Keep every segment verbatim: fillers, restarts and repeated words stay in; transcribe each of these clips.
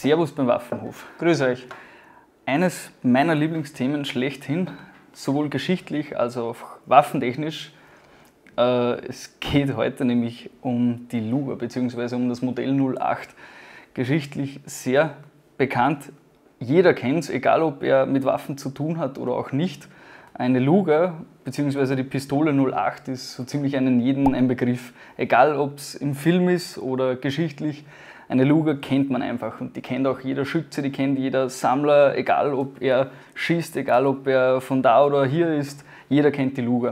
Servus beim Waffenhof. Grüß euch. Eines meiner Lieblingsthemen schlechthin, sowohl geschichtlich als auch waffentechnisch. Äh, es geht heute nämlich um die Luger bzw. um das Modell null acht. Geschichtlich sehr bekannt. Jeder kennt es, egal ob er mit Waffen zu tun hat oder auch nicht. Eine Luger bzw. die Pistole null acht ist so ziemlich einen jeden ein Begriff. Egal ob es im Film ist oder geschichtlich, eine Luger kennt man einfach und die kennt auch jeder Schütze, die kennt jeder Sammler, egal ob er schießt, egal ob er von da oder hier ist, jeder kennt die Luger.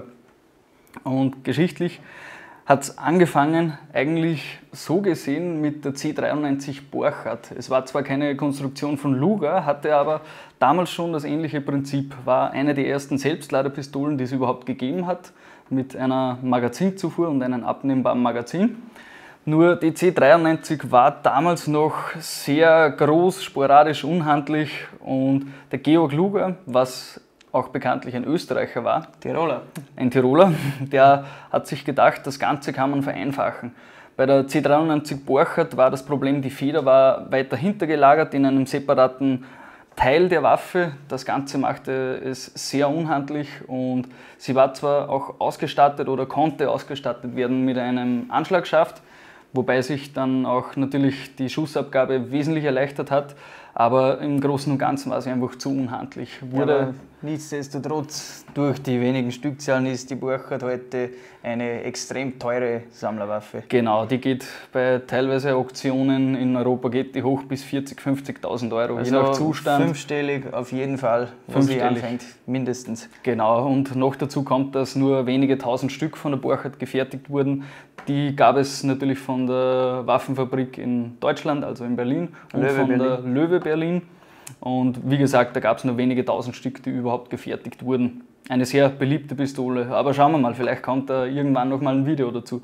Und geschichtlich hat es angefangen, eigentlich so gesehen mit der C dreiundneunzig Borchardt. Es war zwar keine Konstruktion von Luger, hatte aber damals schon das ähnliche Prinzip. War eine der ersten Selbstladepistolen, die es überhaupt gegeben hat, mit einer Magazinzufuhr und einem abnehmbaren Magazin. Nur die C dreiundneunzig war damals noch sehr groß, sporadisch, unhandlich und der Georg Luger, was auch bekanntlich ein Österreicher war, Tiroler. ein Tiroler, der hat sich gedacht, das Ganze kann man vereinfachen. Bei der C dreiundneunzig Borchardt war das Problem, die Feder war weiter hinter gelagert in einem separaten Teil der Waffe. Das Ganze machte es sehr unhandlich und sie war zwar auch ausgestattet oder konnte ausgestattet werden mit einem Anschlagschaft, wobei sich dann auch natürlich die Schussabgabe wesentlich erleichtert hat, aber im Großen und Ganzen war sie einfach zu unhandlich. Wurde ja, nichtsdestotrotz, durch die wenigen Stückzahlen ist die Borchardt heute eine extrem teure Sammlerwaffe. Genau, die geht bei teilweise Auktionen in Europa geht die hoch bis vierzigtausend, fünfzigtausend Euro, also je nach Zustand. Fünfstellig auf jeden Fall, wo sie anfängt, mindestens. Genau, und noch dazu kommt, dass nur wenige tausend Stück von der Borchardt gefertigt wurden. Die gab es natürlich von der Waffenfabrik in Deutschland, also in Berlin, und Löwe von Berlin. der Löwe Berlin. Und wie gesagt, da gab es nur wenige tausend Stück, die überhaupt gefertigt wurden. Eine sehr beliebte Pistole, aber schauen wir mal, vielleicht kommt da irgendwann noch mal ein Video dazu.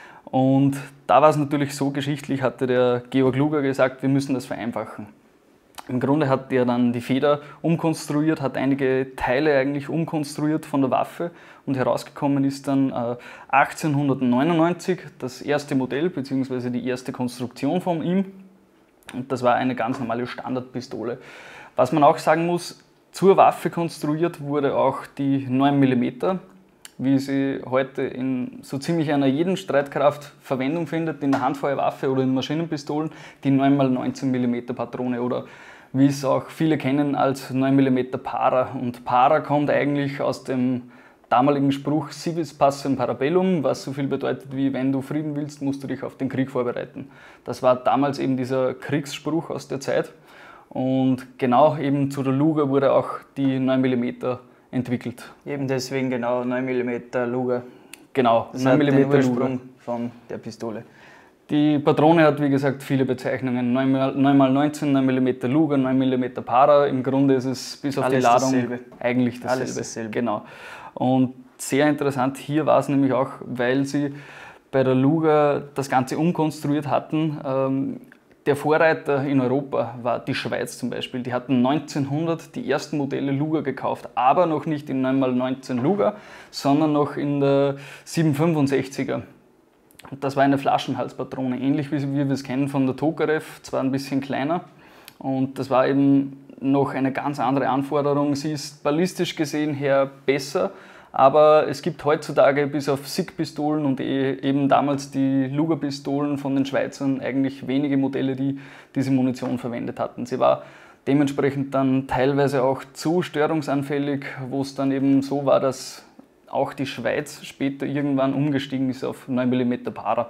Und da war es natürlich so, geschichtlich hatte der Georg Luger gesagt, wir müssen das vereinfachen. Im Grunde hat er dann die Feder umkonstruiert, hat einige Teile eigentlich umkonstruiert von der Waffe und herausgekommen ist dann äh, achtzehnhundertneunundneunzig das erste Modell bzw. die erste Konstruktion von ihm. Und das war eine ganz normale Standardpistole. Was man auch sagen muss, zur Waffe konstruiert wurde auch die neun Millimeter, wie sie heute in so ziemlich einer jeden Streitkraft Verwendung findet, in der Handfeuerwaffe oder in Maschinenpistolen, die neun mal neunzehn Millimeter Patrone oder wie es auch viele kennen als neun Millimeter Para. Und Para kommt eigentlich aus dem damaligen Spruch Si vis pacem para bellum, was so viel bedeutet wie wenn du Frieden willst, musst du dich auf den Krieg vorbereiten. Das war damals eben dieser Kriegsspruch aus der Zeit und genau eben zu der Luger wurde auch die neun Millimeter entwickelt. Eben deswegen genau neun Millimeter Luger. Genau, das neun Millimeter den Ursprung Luger von der Pistole. Die Patrone hat wie gesagt viele Bezeichnungen, neun mal neunzehn, neun Millimeter Luger, neun Millimeter Para, im Grunde ist es bis auf Alles die Ladung dasselbe. eigentlich dasselbe. Alles dasselbe. Genau. Und sehr interessant hier war es nämlich auch, weil sie bei der Luger das Ganze umkonstruiert hatten. Ähm, der Vorreiter in Europa war die Schweiz zum Beispiel. Die hatten neunzehnhundert die ersten Modelle Luger gekauft, aber noch nicht in neun mal neunzehn Luger, sondern noch in der siebenhundertfünfundsechziger. Und das war eine Flaschenhalspatrone, ähnlich wie wir es kennen von der Tokarev, zwar ein bisschen kleiner. Und das war eben noch eine ganz andere Anforderung. Sie ist ballistisch gesehen her besser, aber es gibt heutzutage bis auf S I G-Pistolen und eben damals die Luger-Pistolen von den Schweizern eigentlich wenige Modelle, die diese Munition verwendet hatten. Sie war dementsprechend dann teilweise auch zu störungsanfällig, wo es dann eben so war, dass auch die Schweiz später irgendwann umgestiegen ist auf neun Millimeter Para.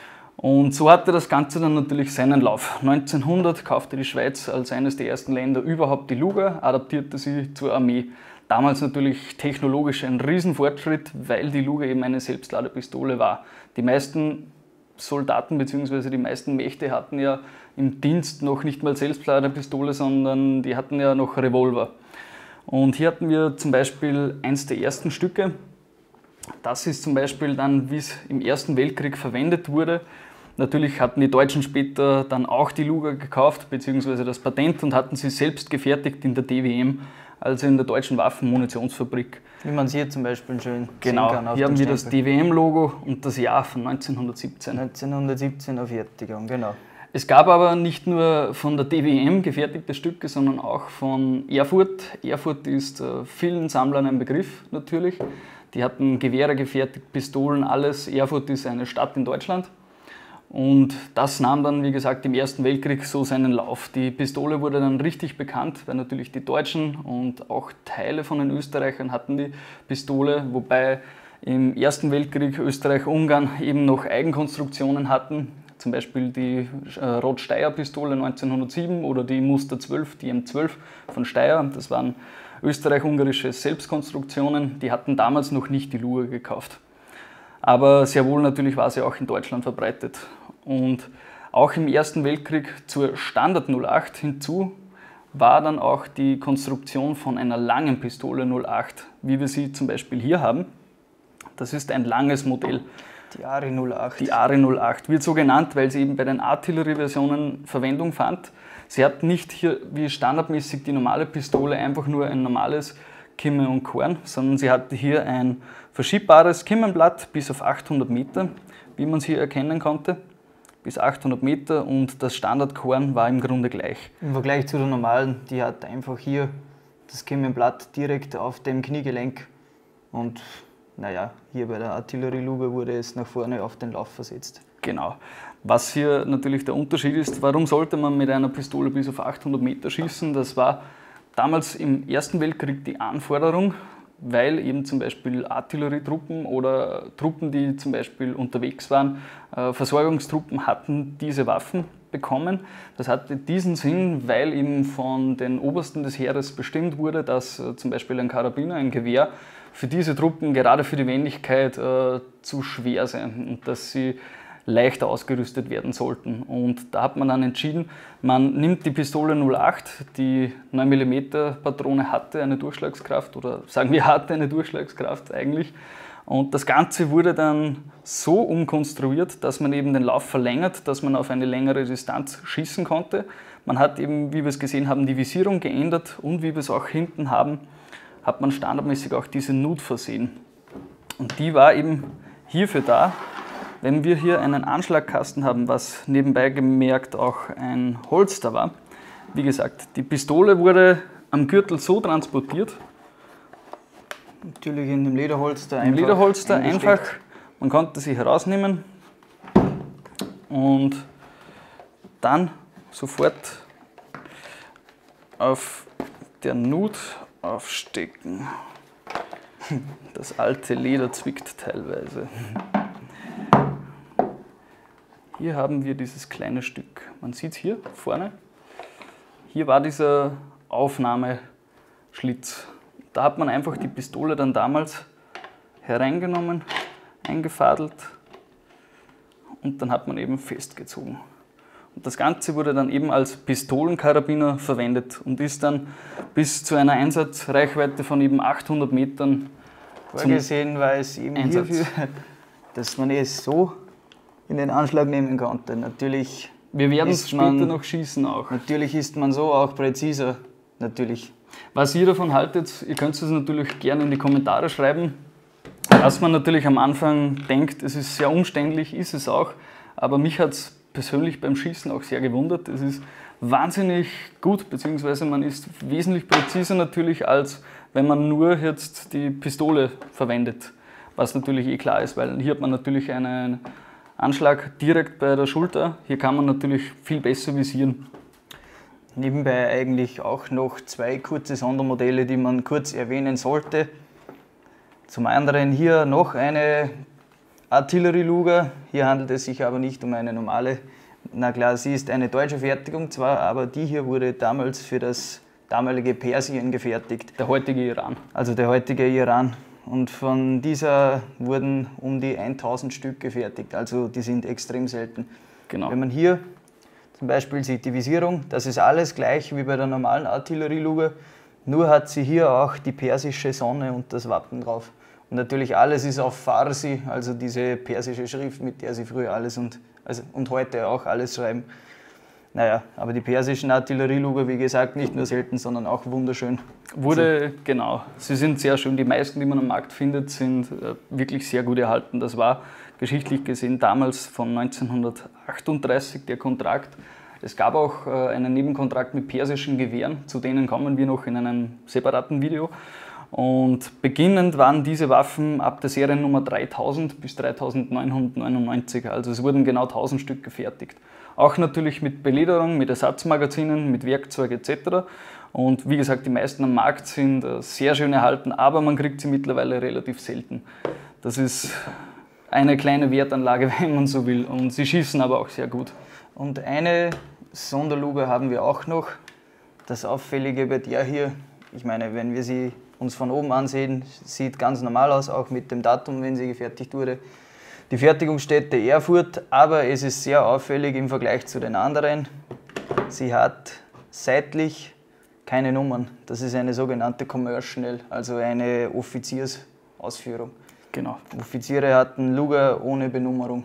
Und so hatte das Ganze dann natürlich seinen Lauf. neunzehnhundert kaufte die Schweiz als eines der ersten Länder überhaupt die Luger, adaptierte sie zur Armee. Damals natürlich technologisch ein Riesenfortschritt, weil die Luger eben eine Selbstladepistole war. Die meisten Soldaten bzw. die meisten Mächte hatten ja im Dienst noch nicht mal Selbstladepistole, sondern die hatten ja noch Revolver. Und hier hatten wir zum Beispiel eins der ersten Stücke. Das ist zum Beispiel dann, wie es im Ersten Weltkrieg verwendet wurde. Natürlich hatten die Deutschen später dann auch die Luger gekauft, beziehungsweise das Patent und hatten sie selbst gefertigt in der D W M, also in der Deutschen Waffenmunitionsfabrik. Wie man es hier zum Beispiel schön genau, sehen kann. Auf hier haben wir Stempel. das D W M-Logo und das Jahr von neunzehnhundertsiebzehn. neunzehnhundertsiebzehn auf Fertigung, genau. Es gab aber nicht nur von der D W M gefertigte Stücke, sondern auch von Erfurt. Erfurt ist äh, vielen Sammlern ein Begriff natürlich. Die hatten Gewehre gefertigt, Pistolen, alles. Erfurt ist eine Stadt in Deutschland. Und das nahm dann, wie gesagt, im Ersten Weltkrieg so seinen Lauf. Die Pistole wurde dann richtig bekannt, weil natürlich die Deutschen und auch Teile von den Österreichern hatten die Pistole, wobei im Ersten Weltkrieg Österreich-Ungarn eben noch Eigenkonstruktionen hatten, zum Beispiel die äh, Rot-Steyr-Pistole neunzehnhundertsieben oder die Muster zwölf, die M zwölf von Steyr. Das waren österreich-ungarische Selbstkonstruktionen, die hatten damals noch nicht die Luger gekauft. Aber sehr wohl natürlich war sie auch in Deutschland verbreitet. Und auch im Ersten Weltkrieg zur Standard null acht hinzu war dann auch die Konstruktion von einer langen Pistole null acht, wie wir sie zum Beispiel hier haben. Das ist ein langes Modell. Die Ari null acht. Die Ari null acht wird so genannt, weil sie eben bei den Artillerieversionen Verwendung fand. Sie hat nicht hier wie standardmäßig die normale Pistole einfach nur ein normales Kimme und Korn, sondern sie hatte hier ein verschiebbares Kimmenblatt bis auf achthundert Meter, wie man es hier erkennen konnte, bis achthundert Meter, und das Standardkorn war im Grunde gleich. Im Vergleich zu der normalen, die hat einfach hier das Kimmenblatt direkt auf dem Kniegelenk, und naja, hier bei der Artillerieluge wurde es nach vorne auf den Lauf versetzt. Genau. Was hier natürlich der Unterschied ist, warum sollte man mit einer Pistole bis auf achthundert Meter schießen? Das war damals im Ersten Weltkrieg die Anforderung, weil eben zum Beispiel Artillerietruppen oder Truppen, die zum Beispiel unterwegs waren, äh, Versorgungstruppen hatten diese Waffen bekommen. Das hatte diesen Sinn, weil eben von den Obersten des Heeres bestimmt wurde, dass äh, zum Beispiel ein Karabiner, ein Gewehr für diese Truppen, gerade für die Wendigkeit, äh, zu schwer sei und dass sie leichter ausgerüstet werden sollten. Und da hat man dann entschieden, man nimmt die Pistole null acht, die neun Millimeter Patrone hatte eine Durchschlagskraft, oder sagen wir hatte eine Durchschlagskraft eigentlich. Und das Ganze wurde dann so umkonstruiert, dass man eben den Lauf verlängert, dass man auf eine längere Distanz schießen konnte. Man hat eben, wie wir es gesehen haben, die Visierung geändert, und wie wir es auch hinten haben, hat man standardmäßig auch diese Nut versehen. Und die war eben hierfür da. Wenn wir hier einen Anschlagkasten haben, was nebenbei gemerkt auch ein Holster war, wie gesagt, die Pistole wurde am Gürtel so transportiert. Natürlich in dem Lederholster Im Lederholster einfach, man konnte sie herausnehmen und dann sofort auf der Nut aufstecken. Das alte Leder zwickt teilweise. Hier haben wir dieses kleine Stück. Man sieht es hier vorne. Hier war dieser Aufnahmeschlitz. Da hat man einfach die Pistole dann damals hereingenommen, eingefadelt, und dann hat man eben festgezogen. Und das Ganze wurde dann eben als Pistolenkarabiner verwendet und ist dann bis zu einer Einsatzreichweite von eben achthundert Metern vorgesehen, weil es eben Einsatz. hierfür, dass man es so in den Anschlag nehmen konnte. Natürlich, wir werden es später man, noch schießen auch. Natürlich ist man so auch präziser, natürlich. Was ihr davon haltet, ihr könnt es natürlich gerne in die Kommentare schreiben. Was man natürlich am Anfang denkt, es ist sehr umständlich, ist es auch, aber mich hat es persönlich beim Schießen auch sehr gewundert. Es ist wahnsinnig gut, beziehungsweise man ist wesentlich präziser natürlich, als wenn man nur jetzt die Pistole verwendet, was natürlich eh klar ist, weil hier hat man natürlich einen Anschlag direkt bei der Schulter. Hier kann man natürlich viel besser visieren. Nebenbei eigentlich auch noch zwei kurze Sondermodelle, die man kurz erwähnen sollte. Zum anderen hier noch eine Artillerieluger. Hier handelt es sich aber nicht um eine normale. Na klar, sie ist eine deutsche Fertigung zwar, aber die hier wurde damals für das damalige Persien gefertigt. Der heutige Iran. Also der heutige Iran. Und von dieser wurden um die tausend Stück gefertigt, also die sind extrem selten. Genau. Wenn man hier zum Beispiel sieht, die Visierung, das ist alles gleich wie bei der normalen Artillerieluge, nur hat sie hier auch die persische Sonne und das Wappen drauf. Und natürlich alles ist auf Farsi, also diese persische Schrift, mit der sie früher alles und, also, und heute auch alles schreiben. Naja, aber die persischen Artillerieluger, wie gesagt, nicht nur selten, sondern auch wunderschön. Wurde, genau, sie sind sehr schön. Die meisten, die man am Markt findet, sind äh, wirklich sehr gut erhalten. Das war geschichtlich gesehen damals von neunzehnhundertachtunddreißig der Kontrakt. Es gab auch einen Nebenkontrakt mit persischen Gewehren, zu denen kommen wir noch in einem separaten Video. Und beginnend waren diese Waffen ab der Seriennummer dreitausend bis dreitausendneunhundertneunundneunzig, also es wurden genau tausend Stück gefertigt. Auch natürlich mit Belederung, mit Ersatzmagazinen, mit Werkzeug et cetera. Und wie gesagt, die meisten am Markt sind sehr schön erhalten, aber man kriegt sie mittlerweile relativ selten. Das ist eine kleine Wertanlage, wenn man so will, und sie schießen aber auch sehr gut. Und eine Sonderluge haben wir auch noch. Das Auffällige bei der hier, ich meine, wenn wir sie uns von oben ansehen, sieht ganz normal aus, auch mit dem Datum, wenn sie gefertigt wurde. Die Fertigungsstätte Erfurt, aber es ist sehr auffällig im Vergleich zu den anderen. Sie hat seitlich keine Nummern. Das ist eine sogenannte Commercial, also eine Offiziersausführung. Genau. Offiziere hatten Luger ohne Benummerung.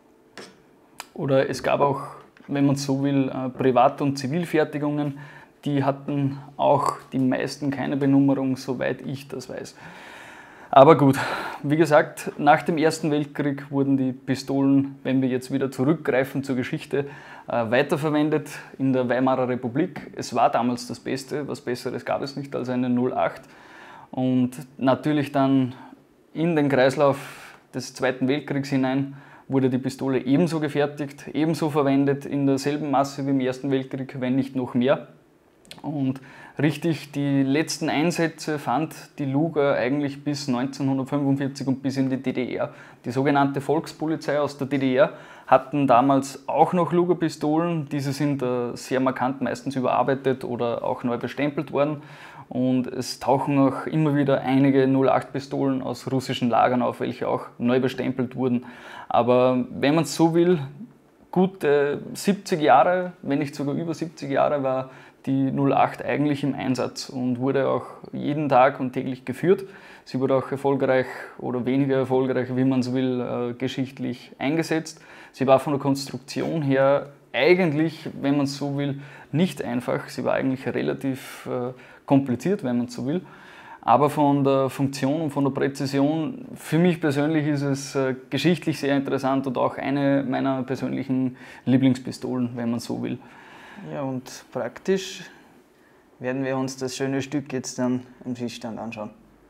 Oder es gab auch, wenn man so will, Privat- und Zivilfertigungen. Die hatten auch die meisten keine Benummerung, soweit ich das weiß. Aber gut, wie gesagt, nach dem Ersten Weltkrieg wurden die Pistolen, wenn wir jetzt wieder zurückgreifen zur Geschichte, weiterverwendet in der Weimarer Republik. Es war damals das Beste, was Besseres gab es nicht als eine null acht. Und natürlich dann in den Kreislauf des Zweiten Weltkriegs hinein wurde die Pistole ebenso gefertigt, ebenso verwendet, in derselben Masse wie im Ersten Weltkrieg, wenn nicht noch mehr. Und richtig, die letzten Einsätze fand die Luger eigentlich bis neunzehnhundertfünfundvierzig und bis in die D D R. Die sogenannte Volkspolizei aus der D D R hatten damals auch noch Luger-Pistolen. Diese sind äh, sehr markant meistens überarbeitet oder auch neu bestempelt worden. Und es tauchen auch immer wieder einige null acht Pistolen aus russischen Lagern auf, welche auch neu bestempelt wurden. Aber wenn man es so will, gute siebzig Jahre, wenn nicht sogar über siebzig Jahre, war die null acht eigentlich im Einsatz und wurde auch jeden Tag und täglich geführt. Sie wurde auch erfolgreich oder weniger erfolgreich, wie man es will, äh, geschichtlich eingesetzt. Sie war von der Konstruktion her eigentlich, wenn man es so will, nicht einfach. Sie war eigentlich relativ äh, kompliziert, wenn man es so will. Aber von der Funktion und von der Präzision, für mich persönlich ist es äh, geschichtlich sehr interessant und auch eine meiner persönlichen Lieblingspistolen, wenn man so will. Ja, und praktisch werden wir uns das schöne Stück jetzt dann am Schießstand anschauen.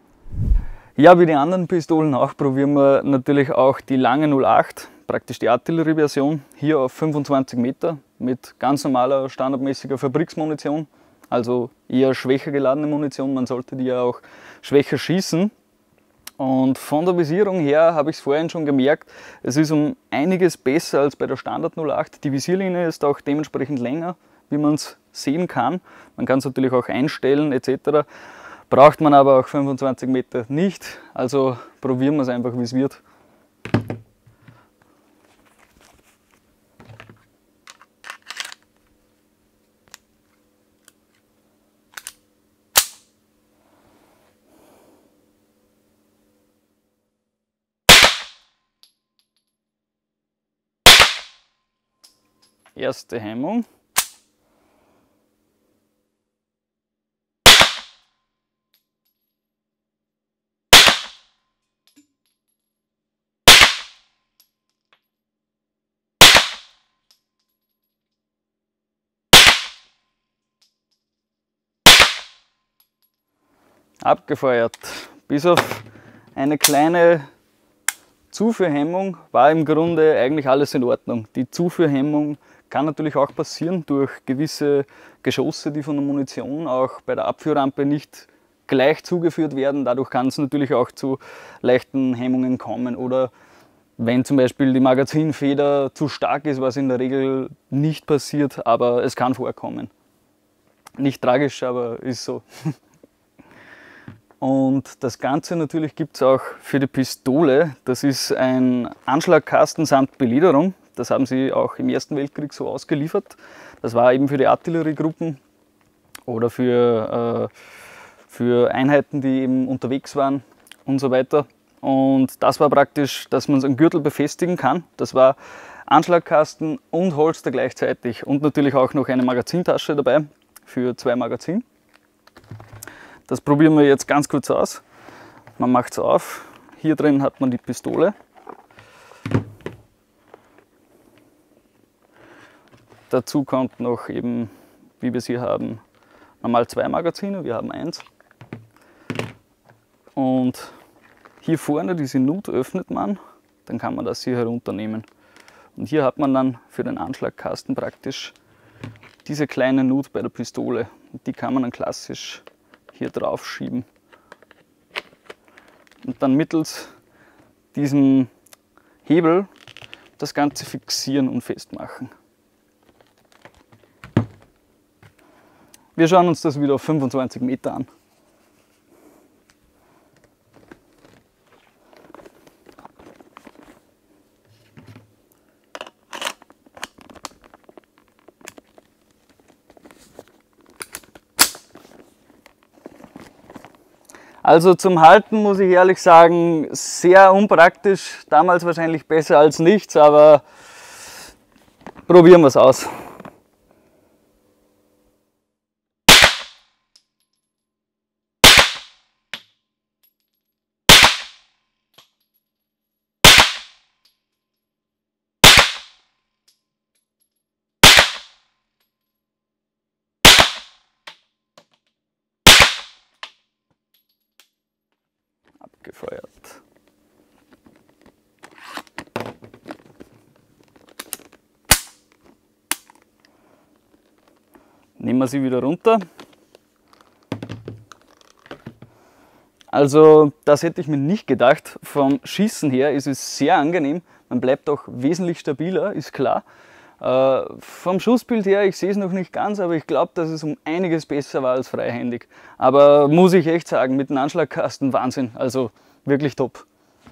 Ja, wie die anderen Pistolen auch, probieren wir natürlich auch die lange null acht, praktisch die Artillerieversion, hier auf fünfundzwanzig Meter mit ganz normaler, standardmäßiger Fabriksmunition, also eher schwächer geladene Munition, man sollte die ja auch schwächer schießen. Und von der Visierung her habe ich es vorhin schon gemerkt, es ist um einiges besser als bei der Standard null acht. Die Visierlinie ist auch dementsprechend länger, wie man es sehen kann. Man kann es natürlich auch einstellen et cetera. Braucht man aber auch fünfundzwanzig Meter nicht, also probieren wir es einfach, wie es wird. Erste Hemmung. Abgefeuert. Bis auf eine kleine Zuführhemmung war im Grunde eigentlich alles in Ordnung. Die Zuführhemmung kann natürlich auch passieren durch gewisse Geschosse, die von der Munition auch bei der Abführrampe nicht gleich zugeführt werden. Dadurch kann es natürlich auch zu leichten Hemmungen kommen. Oder wenn zum Beispiel die Magazinfeder zu stark ist, was in der Regel nicht passiert, aber es kann vorkommen. Nicht tragisch, aber ist so. Und das Ganze natürlich gibt es auch für die Pistole. Das ist ein Anschlagkasten samt Belederung. Das haben sie auch im Ersten Weltkrieg so ausgeliefert. Das war eben für die Artilleriegruppen oder für, äh, für Einheiten, die eben unterwegs waren und so weiter. Und das war praktisch, dass man es am Gürtel befestigen kann. Das war Anschlagkasten und Holster gleichzeitig und natürlich auch noch eine Magazintasche dabei für zwei Magazine. Das probieren wir jetzt ganz kurz aus. Man macht es auf. Hier drin hat man die Pistole. Dazu kommt noch eben, wie wir es hier haben, normal zwei Magazine, wir haben eins. Und hier vorne diese Nut öffnet man, dann kann man das hier herunternehmen. Und hier hat man dann für den Anschlagkasten praktisch diese kleine Nut bei der Pistole. Und die kann man dann klassisch hier drauf schieben. Und dann mittels diesem Hebel das Ganze fixieren und festmachen. Wir schauen uns das wieder auf fünfundzwanzig Meter an. Also zum Halten muss ich ehrlich sagen, sehr unpraktisch, damals wahrscheinlich besser als nichts, aber probieren wir es aus. Abgefeuert. Nehmen wir sie wieder runter. Also das hätte ich mir nicht gedacht. Vom Schießen her ist es sehr angenehm. Man bleibt auch wesentlich stabiler, ist klar. Äh, vom Schussbild her, ich sehe es noch nicht ganz, aber ich glaube, dass es um einiges besser war als freihändig. Aber muss ich echt sagen, mit dem Anschlagkasten Wahnsinn, also wirklich top.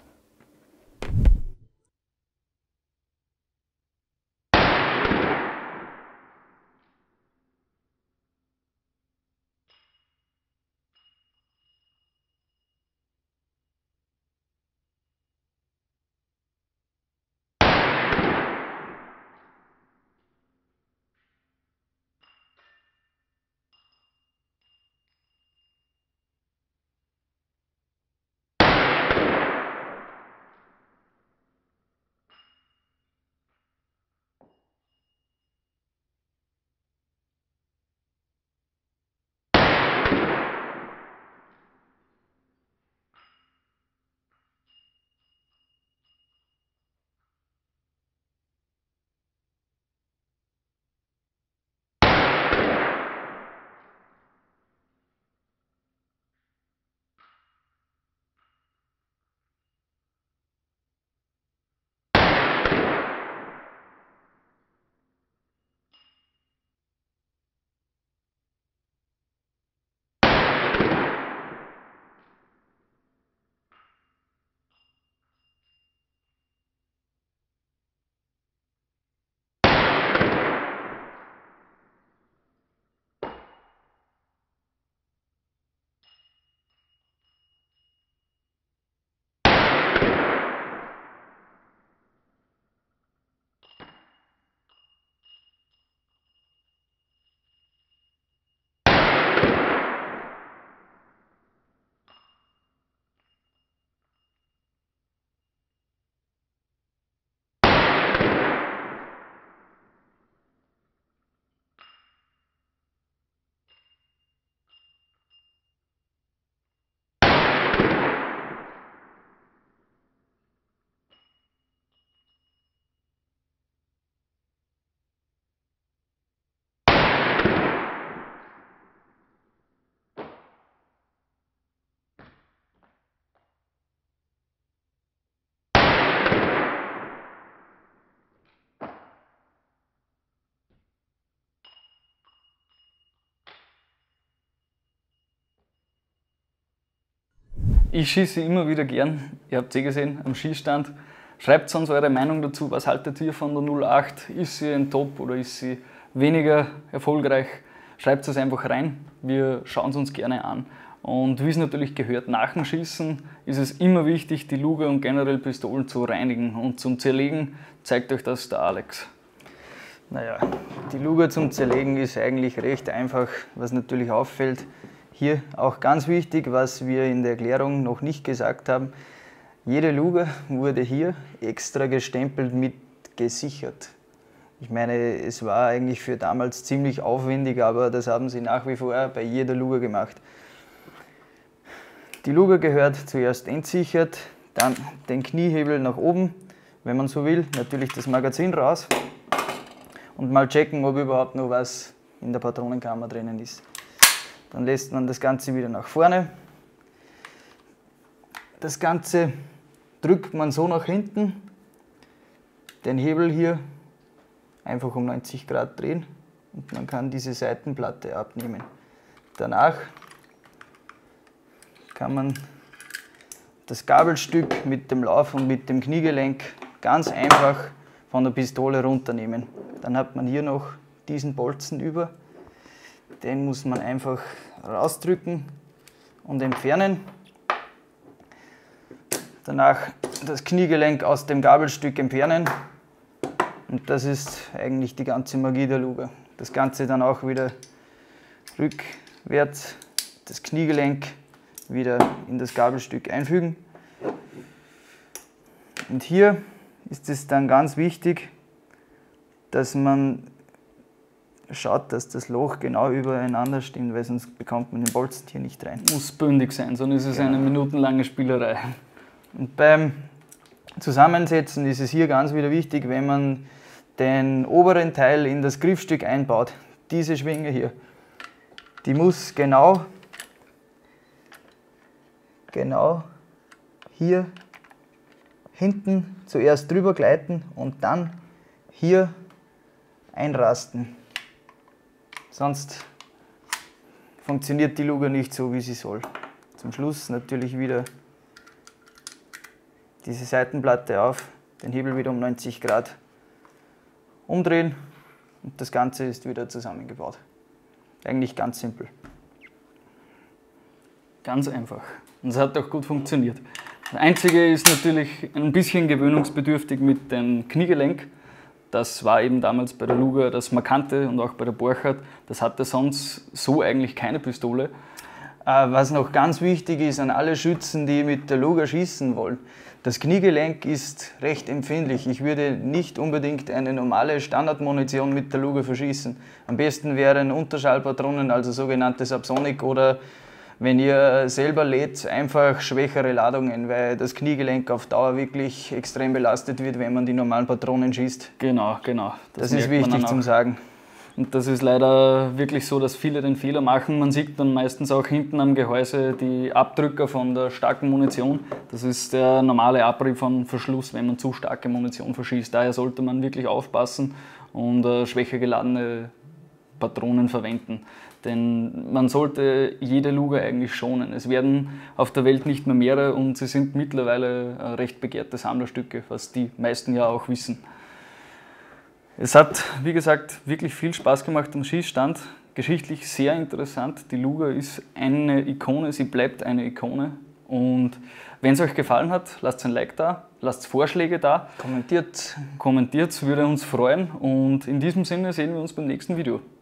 Ich schieße immer wieder gern, ihr habt es eh gesehen am Schießstand. Schreibt uns eure Meinung dazu, was haltet ihr von der null acht? Ist sie ein Top oder ist sie weniger erfolgreich? Schreibt es einfach rein, wir schauen es uns gerne an. Und wie es natürlich gehört, nach dem Schießen ist es immer wichtig, die Luger und generell Pistolen zu reinigen. Und zum Zerlegen zeigt euch das der Alex. Naja, die Luger zum Zerlegen ist eigentlich recht einfach, was natürlich auffällt. Hier auch ganz wichtig, was wir in der Erklärung noch nicht gesagt haben. Jede Luger wurde hier extra gestempelt mit gesichert. Ich meine, es war eigentlich für damals ziemlich aufwendig, aber das haben sie nach wie vor bei jeder Luger gemacht. Die Luger gehört zuerst entsichert, dann den Kniehebel nach oben, wenn man so will, natürlich das Magazin raus und mal checken, ob überhaupt noch was in der Patronenkammer drinnen ist. Dann lässt man das Ganze wieder nach vorne. Das Ganze drückt man so nach hinten, den Hebel hier einfach um neunzig Grad drehen und man kann diese Seitenplatte abnehmen. Danach kann man das Gabelstück mit dem Lauf und mit dem Kniegelenk ganz einfach von der Pistole runternehmen. Dann hat man hier noch diesen Bolzen über. Den muss man einfach rausdrücken und entfernen. Danach das Kniegelenk aus dem Gabelstück entfernen. Und das ist eigentlich die ganze Magie der Luger. Das Ganze dann auch wieder rückwärts, das Kniegelenk wieder in das Gabelstück einfügen. Und hier ist es dann ganz wichtig, dass man schaut, dass das Loch genau übereinander stimmt, weil sonst bekommt man den Bolzen hier nicht rein. Muss bündig sein, sonst ist es Genau. eine minutenlange Spielerei. Und beim Zusammensetzen ist es hier ganz wieder wichtig, wenn man den oberen Teil in das Griffstück einbaut. Diese Schwinge hier, die muss genau, genau hier hinten zuerst drüber gleiten und dann hier einrasten. Sonst funktioniert die Luger nicht so, wie sie soll. Zum Schluss natürlich wieder diese Seitenplatte auf, den Hebel wieder um neunzig Grad umdrehen und das Ganze ist wieder zusammengebaut. Eigentlich ganz simpel. Ganz einfach. Und es hat auch gut funktioniert. Das Einzige ist natürlich ein bisschen gewöhnungsbedürftig mit dem Kniegelenk. Das war eben damals bei der Luger das Markante und auch bei der Borchardt. Das hatte sonst so eigentlich keine Pistole. Was noch ganz wichtig ist an alle Schützen, die mit der Luger schießen wollen. Das Kniegelenk ist recht empfindlich. Ich würde nicht unbedingt eine normale Standardmunition mit der Luger verschießen. Am besten wären Unterschallpatronen, also sogenannte Subsonic, oder wenn ihr selber lädt, einfach schwächere Ladungen, weil das Kniegelenk auf Dauer wirklich extrem belastet wird, wenn man die normalen Patronen schießt. Genau, genau. Das, das ist wichtig zum Sagen. Und das ist leider wirklich so, dass viele den Fehler machen. Man sieht dann meistens auch hinten am Gehäuse die Abdrücker von der starken Munition. Das ist der normale Abrieb von Verschluss, wenn man zu starke Munition verschießt. Daher sollte man wirklich aufpassen und äh, schwächer geladene Patronen verwenden. Denn man sollte jede Luger eigentlich schonen. Es werden auf der Welt nicht mehr mehrere und sie sind mittlerweile äh, recht begehrte Sammlerstücke, was die meisten ja auch wissen. Es hat, wie gesagt, wirklich viel Spaß gemacht am Schießstand. Geschichtlich sehr interessant. Die Luger ist eine Ikone, sie bleibt eine Ikone. Und wenn es euch gefallen hat, lasst ein Like da, lasst Vorschläge da. Kommentiert. Kommentiert, würde uns freuen. Und in diesem Sinne sehen wir uns beim nächsten Video.